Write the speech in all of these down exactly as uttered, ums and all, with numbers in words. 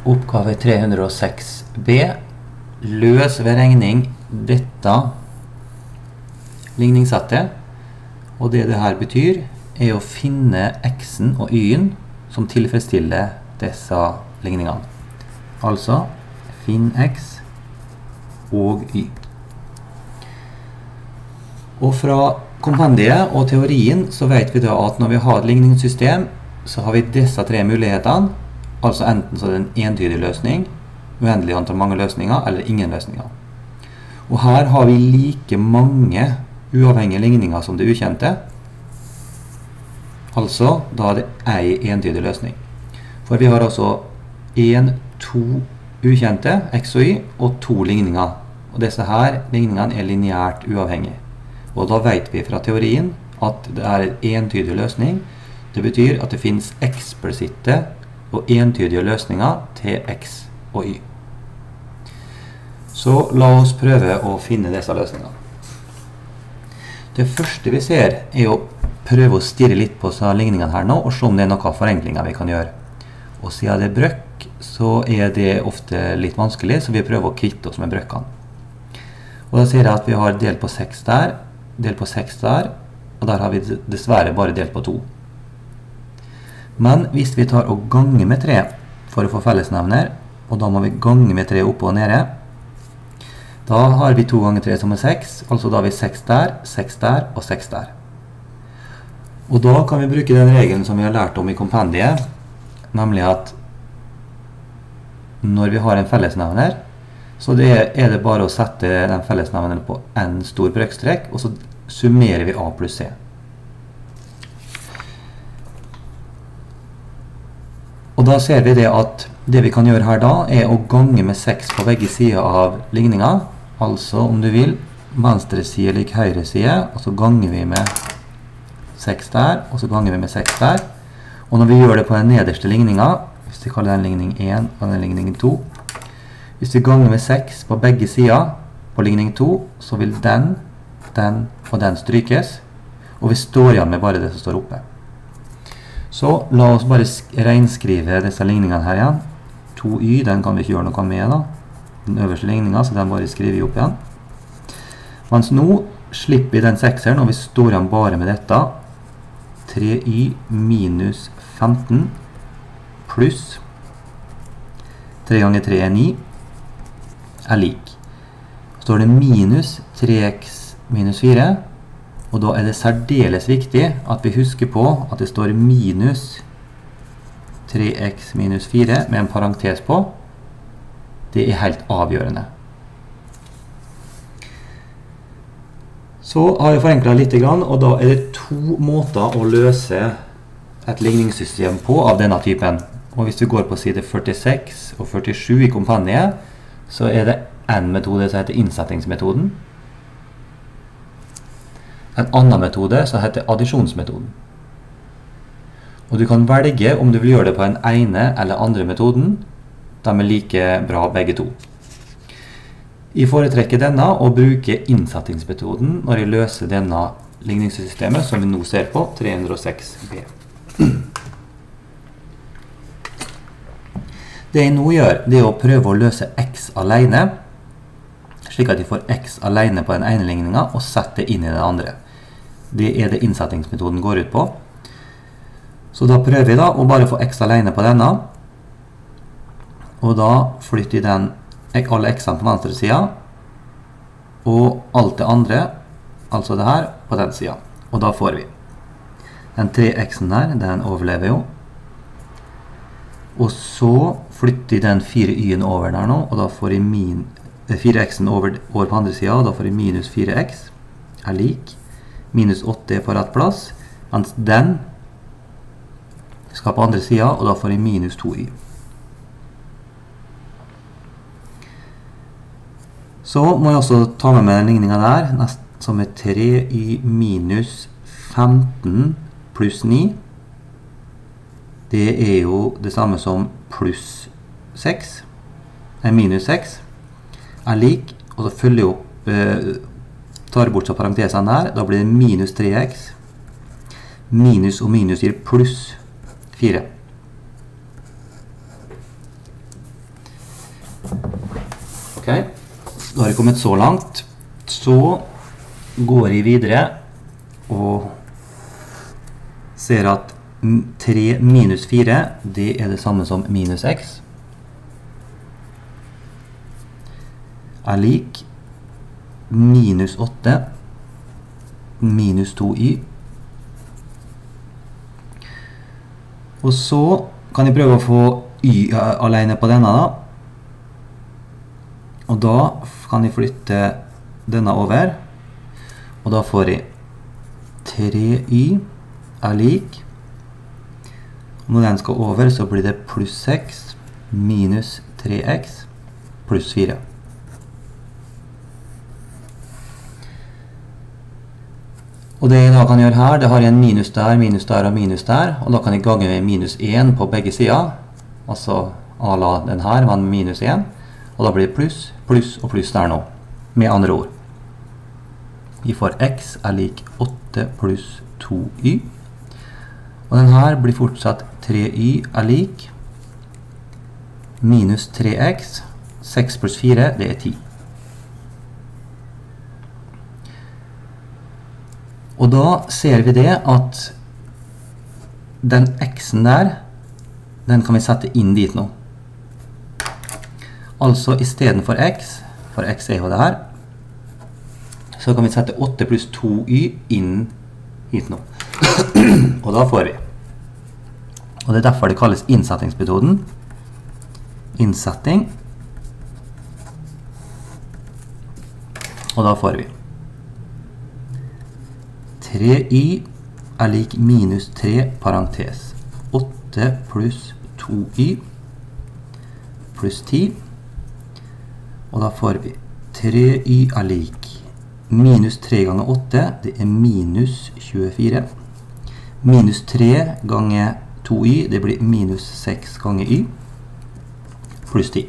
Oppgave tre hundre og seks b. Løs ved regning dette ligningssettet. Og det det her betyr er å finne x-en og y-en som tilfredsstiller disse ligningene. Altså, finn x og y. Og fra kompendiet og teorien så vet vi da at når vi har et ligningssystem, så har vi disse tre mulighetene. Altså enten så er det en entydig løsning, uendelig antall mange løsninger, eller ingen løsninger. Og her har vi like mange uavhengige ligninger som det ukjente. Altså, da er det en entydig løsning. For vi har altså en, to ukjente, x og y, og to ligninger. Og disse her ligningene er lineært uavhengige. Og da vet vi fra teorien at det er en entydig løsning. Det betyr at det finnes eksplisitte og entydige løsninger til x og y. Så la oss prøve å finne disse løsningene. Det første vi ser er å prøve å stirre litt på ligningene her nå og se om det er noen forenklinger vi kan gjøre. Og siden det er brøk, så er det ofte litt vanskelig, så vi prøver å kvitte oss med brøkkene. Og da ser jeg at vi har delt på seks der, delt på seks der, og der har vi dessverre bare delt på to. Men hvis vi tar og ganger med tre for å få fellesnevner, og da må vi gange med tre oppe og nede, da har vi to ganger tre som er seks, altså da har vi seks der, seks der og seks der. Og da kan vi bruke den regelen som vi har lært om i kompendiet, nemlig at når vi har en fellesnevner, så det er det bare å sette den fellesnevneren på en stor brøkstrekk, og så summerer vi a pluss c. Og da ser vi det at det vi kan gjøre her da er å gange med seks på begge sider av ligningen. Altså om du vil, venstre side lik høyre side, og så ganger vi med seks der, og så ganger vi med seks der. Og når vi gjør det på den nederste ligningen, hvis vi kaller den ligning én og den ligning to, hvis vi ganger med seks på begge sider på ligning to, så vil den, den og den strykes, og vi står igjen med bare det som står oppe. Så la oss bare regnskrive disse ligningene her igjen. to y, den kan vi ikke gjøre noe med da. Den øverste ligningen, så den bare skriver vi opp igjen. Mens nå slipper vi den sekseren, og vi står igjen bare med dette. tre y minus femten pluss tre ganger tre er ni er lik. Så står det minus tre x minus fire, og da er det særdeles viktig at vi husker på at det står minus tre x minus fire med en parentes på. Det er helt avgjørende. Så har jeg forenklet litt, og da er det to måter å løse et ligningssystem på av denne typen. Og hvis vi går på side førtiseks og førtisju i kompendiet, så er det en metode som heter innsettingsmetoden. En annen metode som heter addisjonsmetoden. Og du kan velge om du vil gjøre det på den ene eller andre metoden. De er like bra begge to. Jeg foretrekker denne og bruker innsettingsmetoden når jeg løser denne ligningssystemet som vi nå ser på, tre hundre og seks b. Det jeg nå gjør, det er å prøve å løse x alene, slik at jeg får x alene på den ene ligningen og setter det inn i den andre. Det er det innsettingsmetoden går ut på. Så da prøver vi da å bare få x alene på denne, og da flytter jeg den, alle x-ene på venstre siden, og alt det andre, altså det her, på den siden. Og da får vi den tre x-en der, den overlever jo. Og så flytter jeg den fire y-en over der nå, og da får jeg min fire x-en over, over på andre siden, og da får jeg minus fire x er lik. Minus åtte er på rett plass, mens den skal på andre siden, og da får jeg minus to y. Så må jeg også ta med meg den ligningen der, som er tre y minus femten pluss ni. Det er jo det samme som pluss seks, nei, minus seks, er lik, og så følger jeg opp, eh, tar bort så parentesene her, da blir det minus tre x, minus og minus gir pluss fire. Ok, da har jeg kommet så langt. Så går jeg videre og ser at tre minus fire, det er det samme som minus x, er lik minus åtte minus to y. Og så kan jeg prøve å få y alene på denne da. Og da kan jeg flytte denne over. Og da får jeg tre y er lik. Og når den skal over så blir det pluss seks minus tre x pluss fire. Og det jeg da kan gjøre her, det har jeg en minus der, minus der og minus der, og da kan jeg gange med minus én på begge sider, altså a la den her, men minus én, og da blir det pluss, pluss og pluss der nå, med andre ord. Vi får x er lik åtte pluss to y, og den her blir fortsatt tre y er lik minus tre x, seks pluss fire, det er ti. Og da ser vi det at den x-en der, den kan vi sette inn dit nå. Altså i stedet for x, for x er jo det her, så kan vi sette åtte pluss to y inn hit nå. Og da får vi. Og det er derfor det kalles innsettingsmetoden. Innsetting. Og da får vi tre y er lik minus tre parentes. åtte pluss to y pluss ti. Og da får vi tre y er lik minus tre ganger åtte, det er minus tjuefire. Minus tre ganger to y, det blir minus seks ganger y, pluss ti.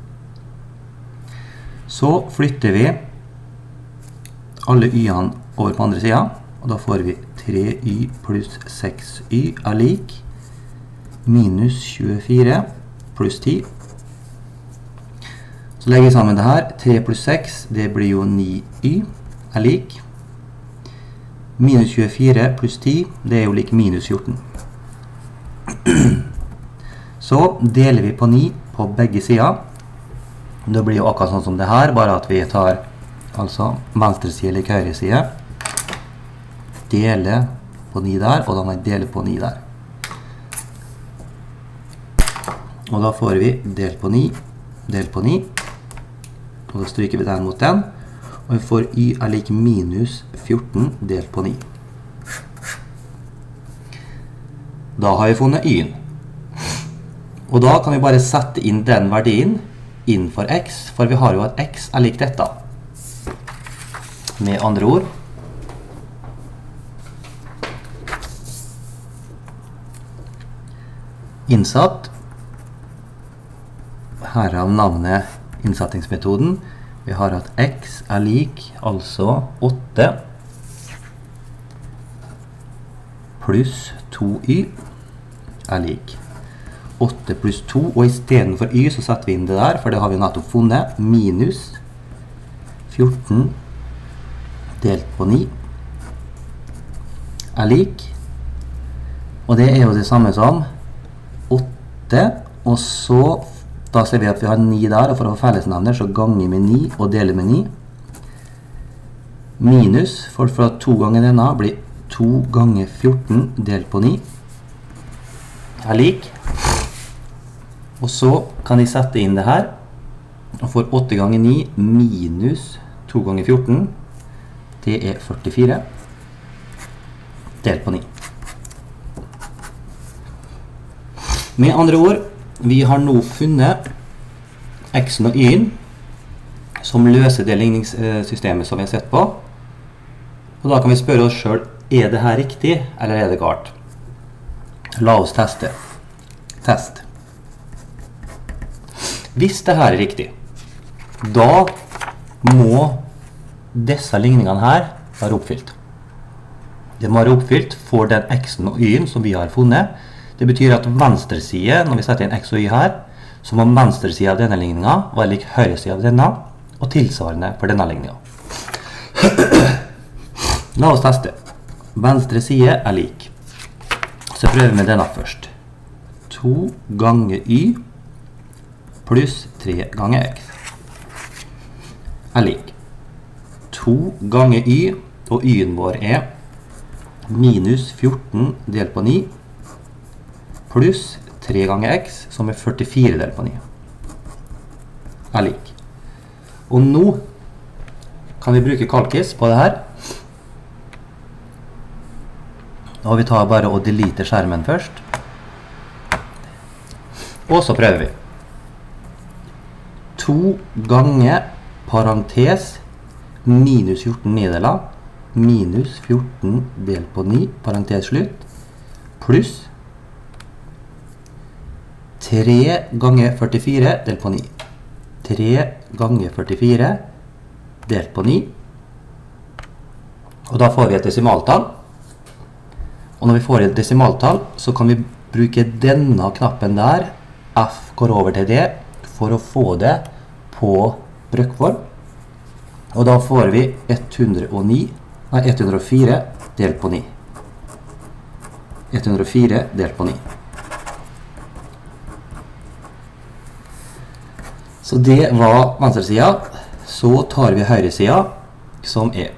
Så flytter vi alle y-ene over på andre siden, og da får vi tre y pluss seks y er lik minus tjuefire pluss ti. Så legger jeg sammen det her. tre pluss seks, det blir jo ni y er lik minus tjuefire pluss ti, det er jo lik minus fjorten. Så deler vi på ni på begge sider. Det blir jo akkurat sånn som det her, bare at vi tar altså venstre side eller høyre side, dele på ni der, og da må jeg dele på ni der. Og da får vi del på ni, del på ni, og da stryker vi den mot den, og vi får y er lik minus fjorten delt på ni. Da har vi funnet y-en. Og da kan vi bare sette inn den verdien inn for x, for vi har jo at x er lik dette. Med andre ord, innsatt, her er navnet innsettingsmetoden. Vi har at x er lik, altså åtte, pluss to y er lik åtte pluss to, og i stedet for y så setter vi inn det der, for det har vi nettopp funnet, minus fjorten delt på ni er lik, og det er jo det samme som åtte, og så da ser vi at vi har ni der, og for å få fellesnevner så ganger med ni og deler med ni. Minus, for fra to ganger denne blir to ganger fjorten delt på ni er lik. Og så kan jeg sette inn det her, og for åtte ganger ni minus to ganger fjorten, det er førtifire delt på ni. Med andre ord, vi har nå funnet x-en og y-en som løser det ligningssystemet som vi har sett på. Og da kan vi spørre oss selv, er det her riktig, eller er det galt? La oss teste. Test. Hvis det her er riktig, da må disse ligningene her være oppfylt. Det må være oppfylt for den x-en og y-en som vi har funnet. Det betyr at venstre side, når vi setter inn x og y her, Så må venstre side av denne ligningen være lik høyre side av denne, og tilsvarende for denne ligningen. La oss teste. Venstre side er lik. Så prøver vi denne først. to ganger y pluss tre ganger x er lik. to ganger y, og y-en vår er minus fjorten delt på ni, pluss tre ganger x, som er førtifire delt på ni, er lik. Og nå kan vi bruke kalkis på det her. Og vi tar bare og delete skjermen først. Og så prøver vi. to ganger parentes minus fjorten nideler, minus fjorten delt på ni, parentes slutt, pluss tre ganger førtifire delt på ni. tre ganger førtifire delt på ni. Og da får vi et desimaltall. Og når vi får et desimaltall, så kan vi bruke denne knappen der, F går over til D, for å få det på brøkform. Og da får vi ett hundre og ni, nei, ett hundre og fire delt på ni. ett hundre og fire delt på ni. Så det var venstre siden. Så tar vi høyre siden, som er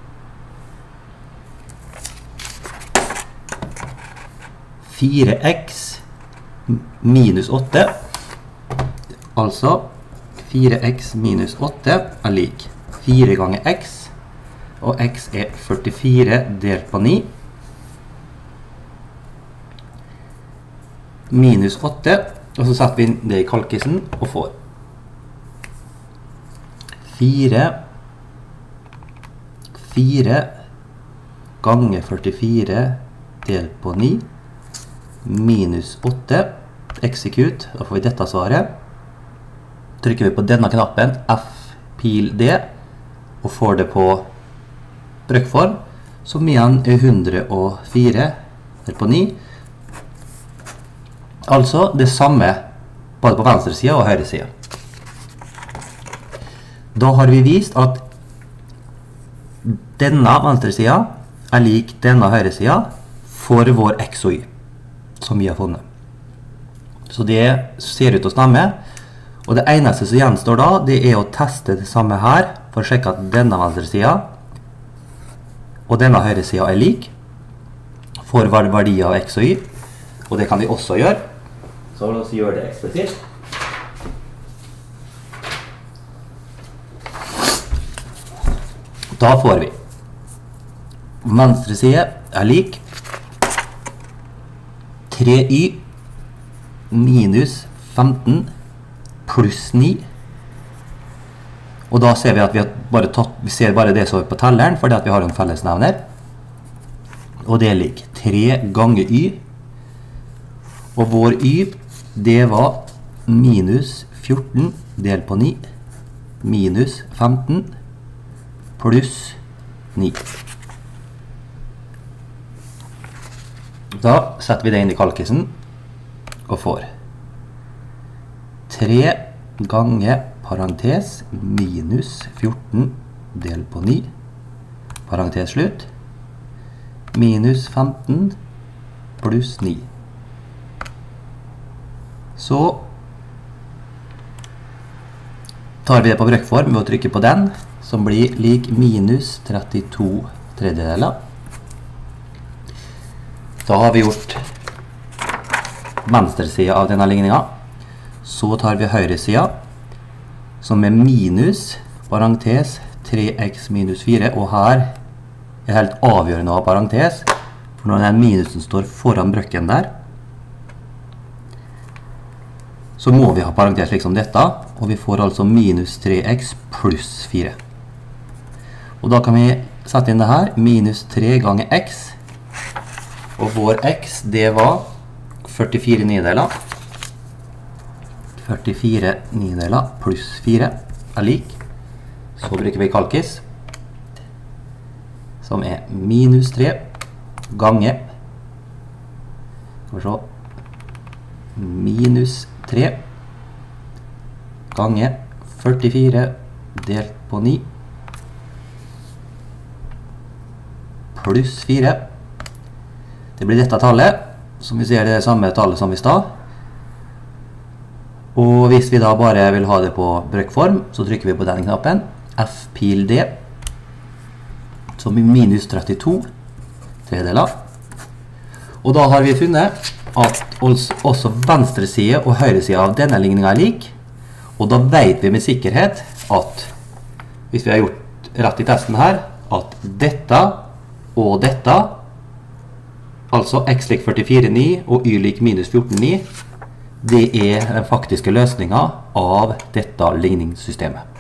fire x minus åtte. Altså fire x minus åtte er lik fire ganger x, og x er førtifire delt på ni, minus åtte, og så setter vi det i kalkisen og får fire fire ganger førtifire delt på ni, minus åtte, execute, da får vi dette svaret. Trykker vi på denne knappen, F, pil D, og får det på brøkform, som igjen er hundre og fire delt på ni. Altså det samme, både på venstre side og høyre side. Da har vi vist at denne venstre siden er lik denne høyre siden for vår x og y, som vi har funnet. Så det ser ut til å stemme, og det eneste som gjenstår da, det er å teste det samme her, for å sjekke at denne venstre siden og denne høyre siden er lik for verdier av x og y, og det kan vi også gjøre. Så la oss gjøre det eksplisitt. Da får vi venstre side er lik tre y minus femten pluss ni. Og da ser vi at vi har bare tatt, vi ser bare det som er på telleren, fordi at vi har en fellesnevner. Og det er lik tre ganger y. Og vår y, det var minus fjorten delt på ni, minus femten, pluss ni. Da setter vi det inn i kalkisen, og får tre ganger parentes minus fjorten delt på ni, parentes slutt, minus femten pluss ni. Så tar vi det på brøkform ved å trykke på den, som blir lik minus trettito tredjedeler. Da har vi gjort venstre side av denne ligningen. Så tar vi høyre side, som er minus, parentes, tre x minus fire, og her er det helt avgjørende å ha parentes, for når den minusen står foran brøkken der, så må vi ha parentes slik som dette, og vi får altså minus tre x pluss fire. Og da kan vi sette inn det her, minus tre ganger x, og vår x, det var førtifire nideler. førtifire nideler pluss fire er lik. Så bruker vi kalkis, som er minus tre ganger, skal vi se, minus tre ganger førtifire delt på ni pluss fire. Det blir dette tallet, som vi ser det samme tallet som i stad. Og hvis vi da bare vil ha det på brøkform, så trykker vi på denne knappen, F pil D, som er minus trettito tredeler. Og da har vi funnet at også venstre side og høyre side av denne ligningen er lik, og da vet vi med sikkerhet at, hvis vi har gjort rett i testen her, at dette og dette, altså x lik førtifire komma ni og y lik minus fjorten komma ni, det er den faktiske løsningen av dette ligningssystemet.